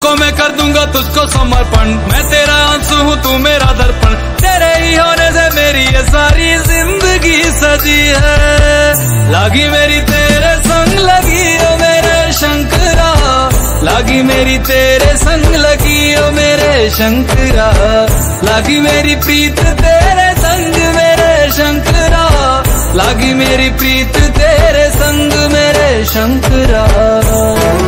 को मैं कर दूंगा तुझको समर्पण, मैं तेरा आंसू हूँ तू मेरा दर्पण, तेरे ही होने से मेरी ये सारी जिंदगी सजी है। लागी मेरी तेरे संग लगी ओ मेरे शंकरा, लागी मेरी तेरे संग लगी ओ मेरे शंकरा, लागी मेरी प्रीत तेरे संग मेरे शंकरा, लागी मेरी प्रीत तेरे संग मेरे शंकरा।